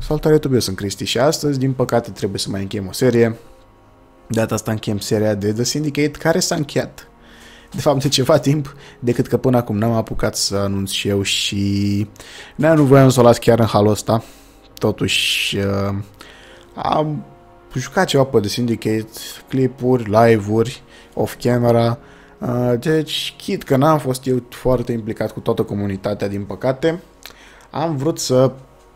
Salutare YouTube, eu sunt Cristi și astăzi, din păcate, trebuie să mai încheiem o serie. De data asta încheiem seria de The Syndicate, care s-a încheiat. De fapt, de ceva timp, decât că până acum n-am apucat să anunț și eu și... nu voiam să o las chiar în halul ăsta. Totuși, am jucat ceva pe The Syndicate, clipuri, live-uri, off-camera. Deci, chit că n-am fost eu foarte implicat cu toată comunitatea, din păcate, am vrut să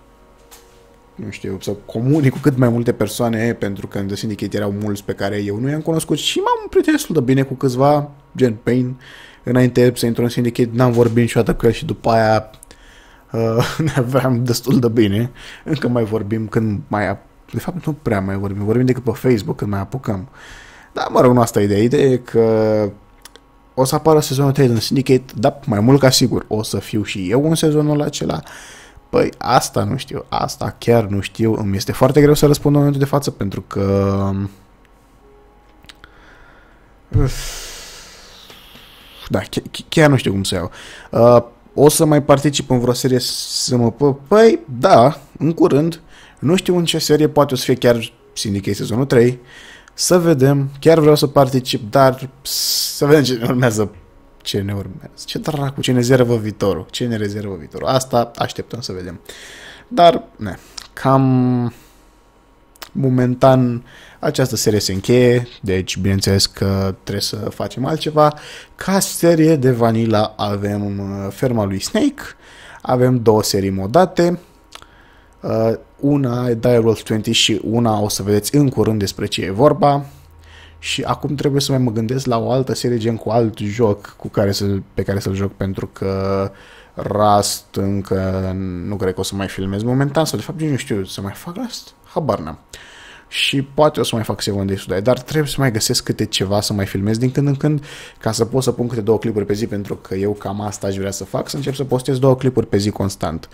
să comunic cu cât mai multe persoane, pentru că în The Syndicate erau mulți pe care eu nu i-am cunoscut și m-am prietenit destul de bine cu câțiva, gen Pain. Înainte să intru în Syndicate n-am vorbit niciodată cu el și după aia ne aveam destul de bine. Încă mai vorbim când mai... De fapt nu prea mai vorbim decât pe Facebook când mai apucăm. Dar mă rog, nu asta e ideea. Ideea e că o să apară sezonul 3 din Syndicate, dar mai mult ca sigur o să fiu și eu în sezonul acela. Păi, asta nu știu, asta chiar nu știu, îmi este foarte greu să răspund în momentul de față, pentru că... Da, chiar nu știu cum să iau. O să mai particip în vreo serie să mă... Păi, da, în curând, nu știu în ce serie, poate o să fie chiar Syndicate sezonul 3, să vedem, chiar vreau să particip, dar să vedem ce urmează. Ce ne urmează? Ce dracu? Ce ne rezervă viitorul? Ce ne rezervă viitorul? Asta așteptăm să vedem. Dar, cam momentan această serie se încheie, deci bineînțeles că trebuie să facem altceva. Ca serie de Vanilla avem Ferma lui Snake, avem două serii modate, una e Dire Wolf 20 și una o să vedeți în curând despre ce e vorba. Și acum trebuie să mai mă gândesc la o altă serie, gen cu alt joc pe care să-l joc, pentru că Rust încă nu cred că o să mai filmez momentan, sau de fapt nu știu să mai fac Rust, habar n-am. Și poate o să mai fac Seven Days to Die, dar trebuie să mai găsesc câte ceva să mai filmez din când în când, ca să pot să pun câte 2 clipuri pe zi, pentru că eu cam asta aș vrea să fac, să încep să postez 2 clipuri pe zi constant.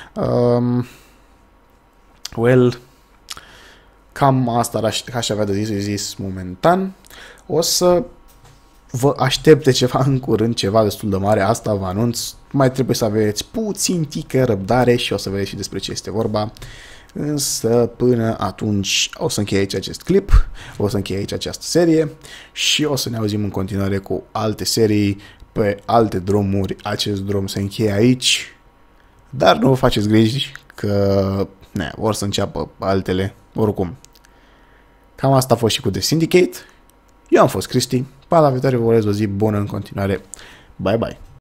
Cam asta aș avea de zis momentan. O să vă aștepte ceva în curând, ceva destul de mare, asta vă anunț. Mai trebuie să aveți puțin tică răbdare și o să vedeți și despre ce este vorba. Însă până atunci o să închei aici acest clip, o să închei aici această serie și o să ne auzim în continuare cu alte serii pe alte drumuri. Acest drum se încheie aici, dar nu vă faceți griji că vor să înceapă altele oricum. Cam asta a fost și cu The Syndicate. Eu am fost Cristi. Pa la viitoare, vă urez o zi bună în continuare. Bye bye!